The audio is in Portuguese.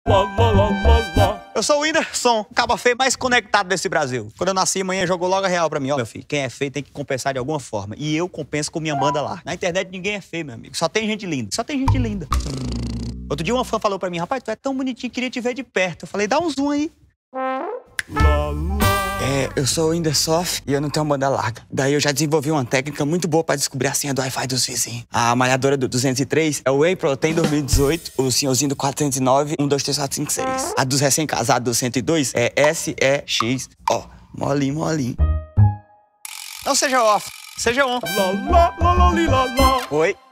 Eu sou o Whindersson, o caba feio mais conectado desse Brasil. Quando eu nasci, a manhã jogou logo a real pra mim. Ó, meu filho, quem é feio tem que compensar de alguma forma. E eu compenso com minha banda lá. Na internet ninguém é feio, meu amigo. Só tem gente linda. Só tem gente linda. Outro dia uma fã falou pra mim, rapaz, tu é tão bonitinho, queria te ver de perto. Eu falei, dá um zoom aí. Eu sou o Whindersson e eu não tenho banda larga. Daí eu já desenvolvi uma técnica muito boa pra descobrir a senha do Wi-Fi dos vizinhos. A malhadora do 203 é o Whey Protein 2018, o senhorzinho do 409, 1, 2, 3, 4, 5, 6. A dos recém-casados do 102 é SEX. Ó, molinho, molinho. Não seja off, seja on. Oi.